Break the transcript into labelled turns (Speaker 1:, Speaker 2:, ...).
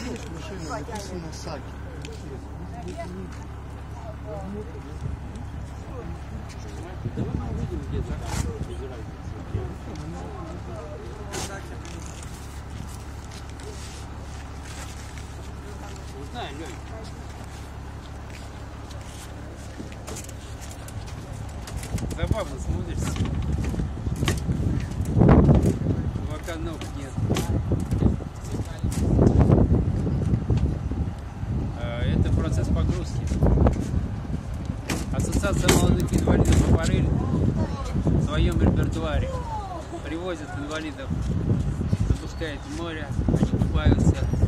Speaker 1: Есть машина, написано Саки.
Speaker 2: Давай мы увидим, где заказ. Не знаю, Лёнь. Забавно смотришься. Пока ног нет. Это процесс погрузки. Ассоциация молодых инвалидов «Аппарель» в своем репертуаре привозят инвалидов, запускает в море, они купаются.